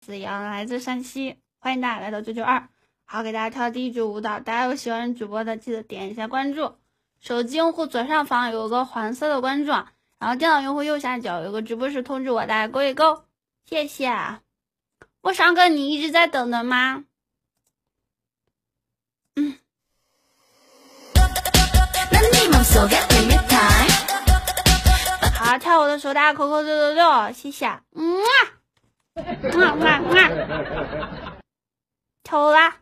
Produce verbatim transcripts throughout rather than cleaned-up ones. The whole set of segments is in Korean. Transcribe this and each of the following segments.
子阳，来自山西，欢迎大家来到九九二。好，给大家跳第一支舞蹈，大家有喜欢主播的记得点一下关注。手机用户左上方有个黄色的关注，然后电脑用户右下角有个直播室通知我，大家勾一勾，谢谢。我上课你一直在等的吗？嗯。好，跳舞的时候大家扣扣六六六，谢谢。嗯啊，嗯啊嗯啊嗯啊，跳舞啦！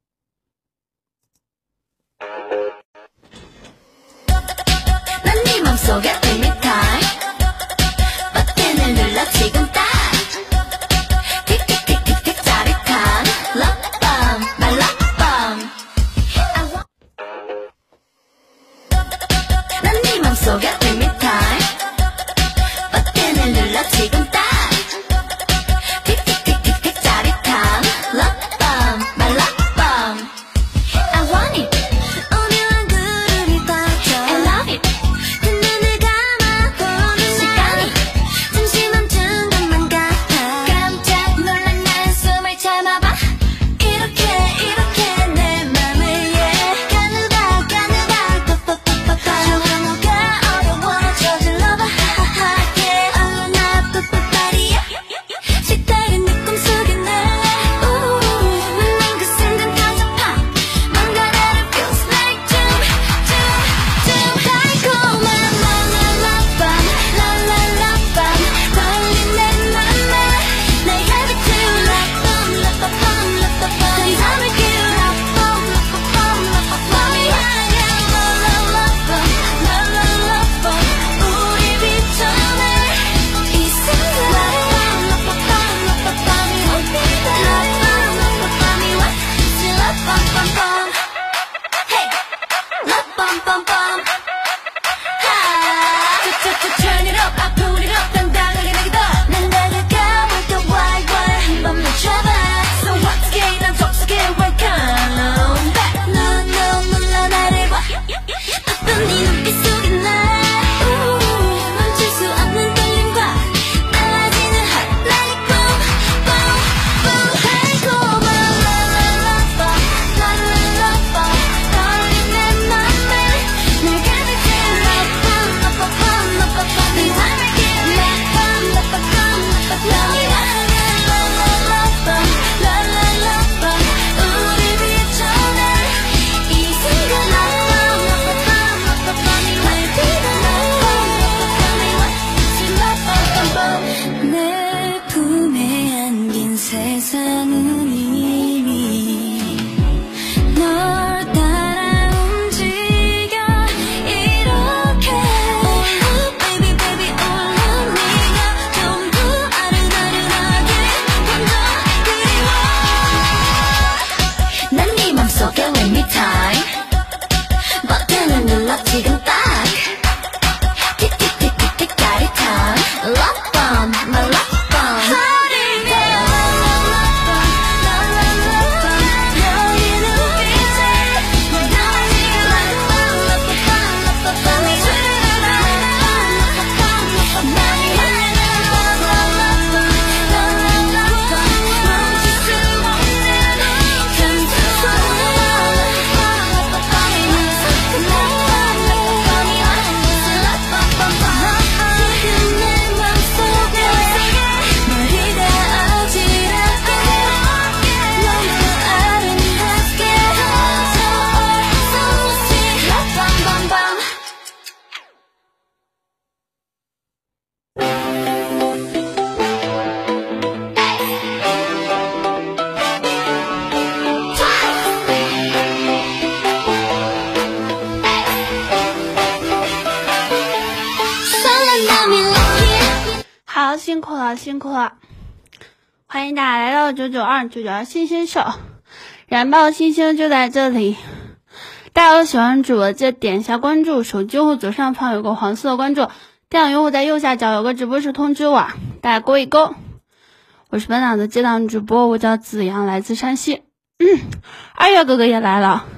好，辛苦了，辛苦了！欢迎大家来到九九二九九二新鲜秀，燃爆星星就在这里。大家有喜欢主播记得点一下关注，手机用户左上方有个黄色的关注，电脑用户在右下角有个直播室通知我，大家勾一勾。我是本档的接档主播，我叫子阳，来自山西。嗯，二月哥哥也来了。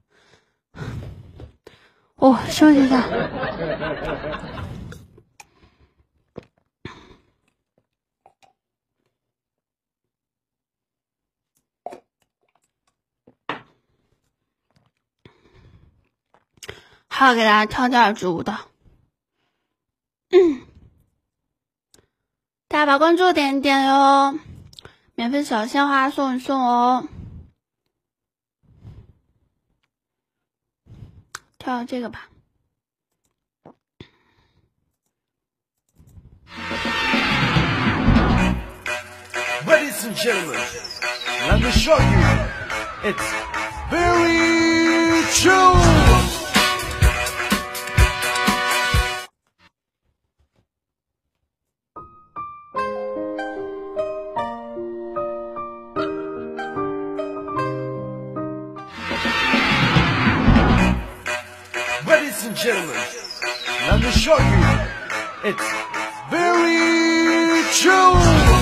哦，休息一下。 好给大家跳第二支舞蹈。嗯，大家把关注点点哟，免费小鲜花送一送哦。跳这个吧。 Ladies and gentlemen, let me show you. It's very true. Ladies and gentlemen, let me show you. It's very true.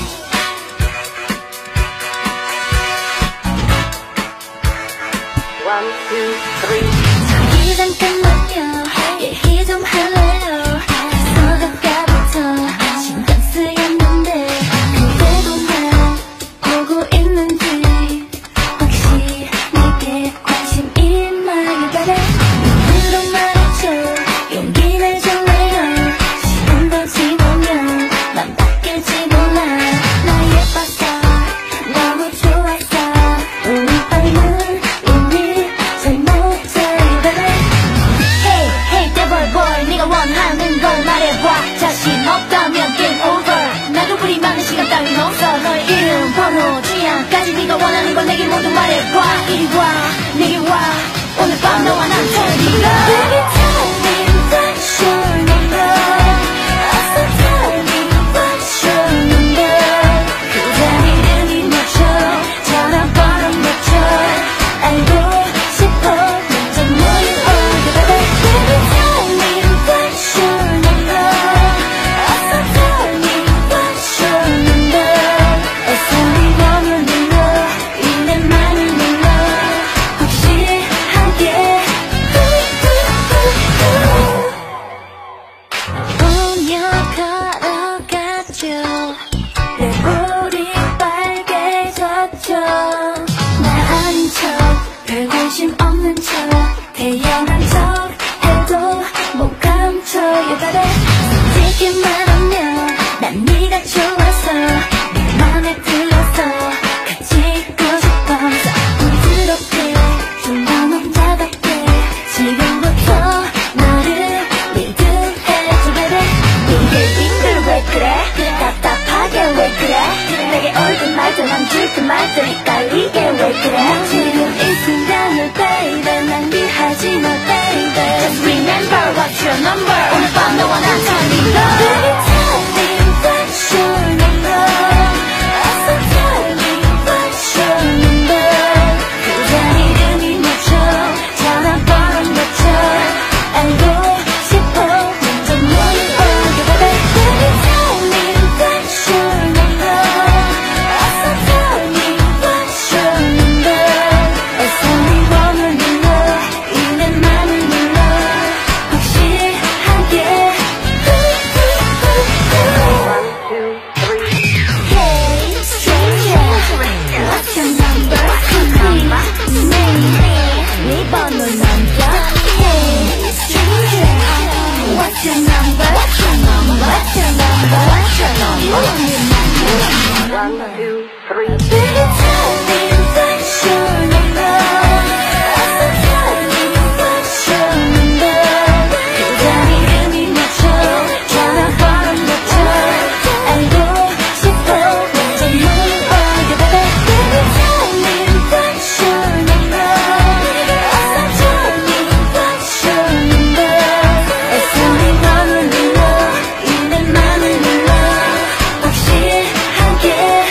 One, two, three. 자기 잠깐만요. 얘기 좀 할래요. 서가까부터 신경 쓰였는데 그래도 날 보고 있는지 혹시 내게 관심 있나요, baby? 눈으로 말해줘. 용기 내줄래요. 시간도 지나면 난 바뀔지 몰라. 나 예뻐서 너무 좋아서 우리 얼굴 원하는 걸 말해봐. 자신 없다면 game over. 나도 우리 많은 시간 따윈 없어. 너의 이름, 번호, 취향까지 네가 원하는 걸 내게 모두 말해봐. 이리 와, 내게 와. 오늘 밤 너와 난 turning up. Baby tell me what's your number. 어서 tell me what's your number. 그대 이름이 뭐죠? 전화번호 뭐죠? 알고 싶어. 먼저 너의 얼굴 baby. Baby tell me what's your number. 어서 tell me what's your number. 어서 네 번호 눌러. 이 내 맘을 눌러. 확실하게 오며 걸어가죠. 내 볼이 빨개졌죠. 나 아닌 척 별 관심 없는 척 태연한 척 해도 못 감춰요 baby. 솔직히 말하면 난 네가 좋아서 네 맘에 들어서 같이 있고 싶어서 부드럽게 좀 더 남자답게 지금부터 너를 리드해줘 baby. 빙글빙글 왜 그래 답답하게 왜 그래 내게 올든 말든 안 줄든 말든 헷갈리게 왜 그래 지금 이 순간을 baby 낭비하지 마 baby. Just remember what's your number. 오늘 밤 너와 난 turning up. Baby tell me what's your number. 어서 tell me what's your number. 그대 이름이 뭐죠? 전화번호 뭐죠? 알고 싶어. 먼저 너의 얼굴 baby. Baby tell me what's your number. 어서 tell me what's your number. 어서 네 번호 눌러. 이 내 맘을 눌러. 확실하게 One, two, three. Hey stranger, what's your number? Please name 네 번호 남겨. Hey stranger, what's your number? What's your number? What's your number? What's your number? One, two, three. Baby tell me what's your number. 어서 tell me what's your number. 그대 이름이 뭐죠? 전화번호 뭐죠? 알고 싶어. 먼저 너의 얼굴 baby. Baby tell me what's your number. 어서 tell me what's your number. 어서 네 번호 눌러. 이 내 맘을 눌러. 확실하게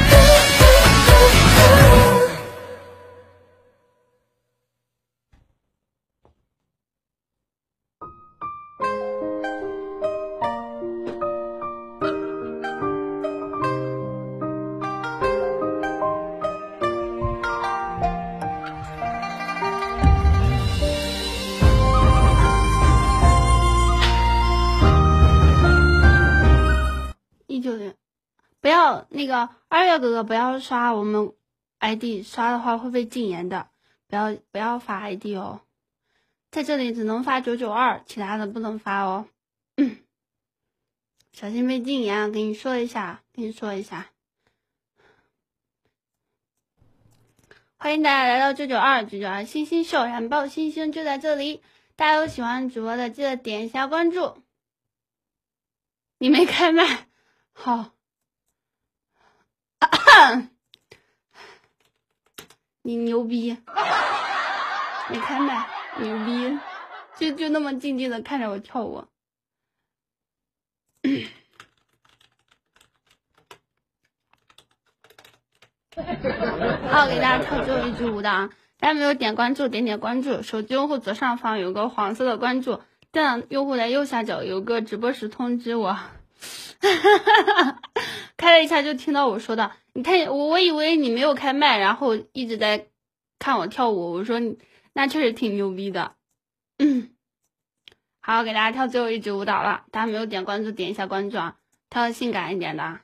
一九年，不要那个二月哥哥不要刷我们 I D， 刷的话会被禁言的，不要不要发 I D 哦。 在这里只能发九九二，其他的不能发哦。嗯，小心被禁言，跟你说一下，跟你说一下。欢迎大家来到九九二九九二星星秀，燃爆星星就在这里。大家有喜欢主播的，记得点一下关注。你没开麦，好。你牛逼，没开麦，牛逼，就就那么静静的看着我跳舞。好，给大家跳最后一支舞的啊！大家没有点关注，点点关注。手机用户左上方有个黄色的关注，电脑用户的右下角有个直播时通知我。开了一下就听到我说的，你看我我以为你没有开麦，然后一直在看我跳舞。我说那确实挺牛逼的。嗯，好，给大家跳最后一支舞蹈了。大家没有点关注，点一下关注啊，跳性感一点的。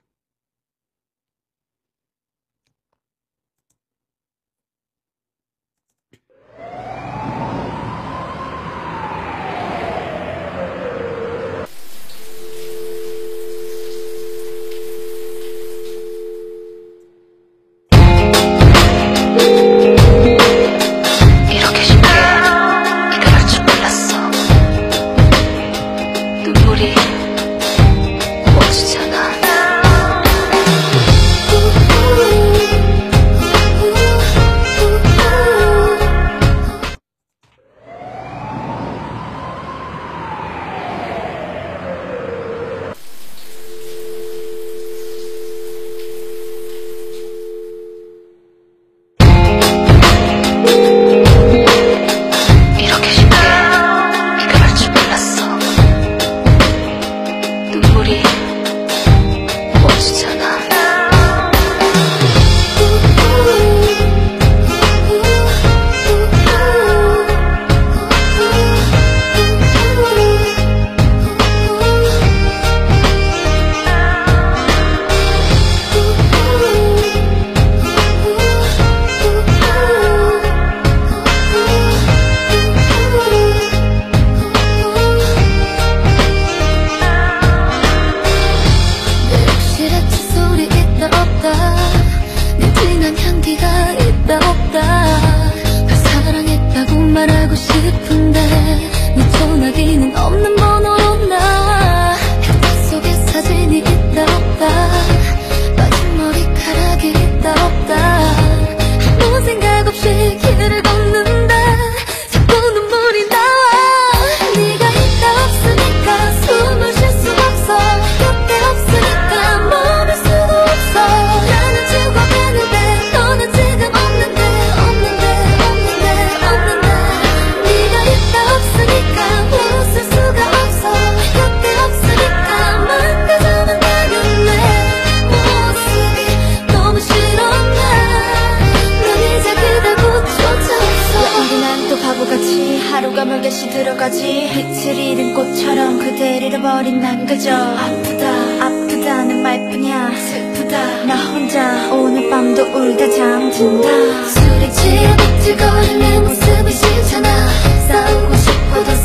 하루가 몇 개씩 들어가지 빛을 잃은 꽃처럼 그댈 잃어버린 난 그저 아프다 아프다는 말뿐이야 슬프다 나 혼자 오늘 밤도 울다 잠든다 술에 취해 비틀거리는 모습이 싫잖아 싸우고 싶어도